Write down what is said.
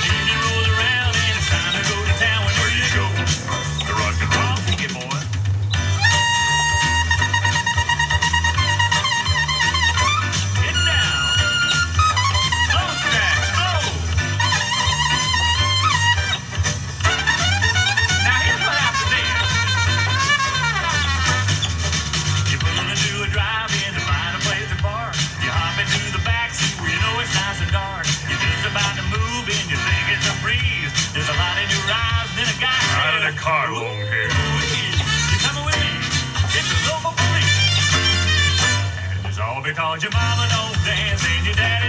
evening rolls around and it's time to go to town. Where do you go? The rock and roll. Get boy. Get down. Slow stack. Slow. Now here's what happens then. You pull into a drive-in to find a place to park. You hop into the backseat where you know it's nice and dark. You're just about to move in, you think it's a breeze. There's a light in your eyes, then a guy says, out of the car, long hair. You're coming with me. It's the local police. And it's all because your mama don't dance and your daddy